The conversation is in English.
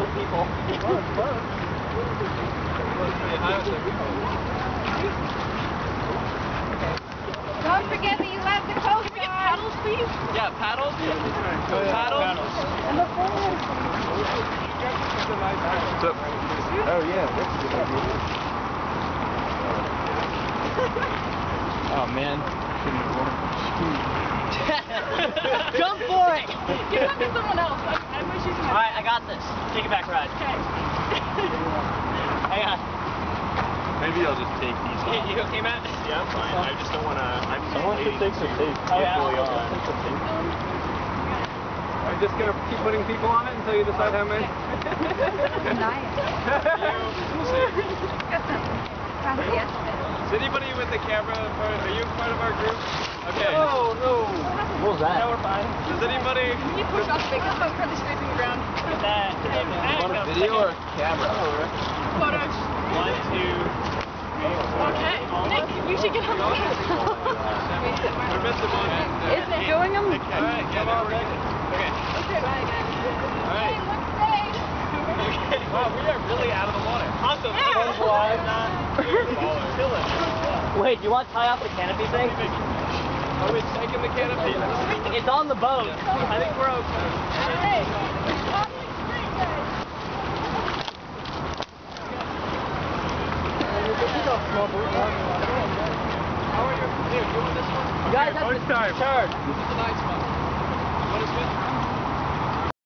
people. Don't forget that you left the coat. Can we get paddles, please? Yeah, paddles. Paddles. And the phone. Oh yeah, that's a good idea. Oh man. Jump for it! Give that to someone else. I wish you could. Alright, I got this. Take it back ride. Okay. Hang on. Maybe I'll just take these off. You okay, Matt? Yeah, I'm fine. I just don't want to. Someone should take some tape. Oh, yeah. Fully on. Take some tape. Are you just going to keep putting people on it until you decide how many? Nice. Is anybody with the camera? Are you part of our group? Okay. Oh, no. What was that? No, we're fine. Does anybody... Can you push off big? I'm currently scraping the ground. That. You want a video or a camera? Photos. 1, 2... Okay. Nick, you should get on the We're missing one. Isn't it showing them? Alright, come on, ready? Okay. Okay, bye. Alright. Hey, look safe. Wow, we are really out of the water. Awesome. Wait, do you want to tie off the canopy thing? Are we taking the canopy? It's on the boat. I think we're okay. Hey. How are you? You want this one? You guys have to This is a nice one.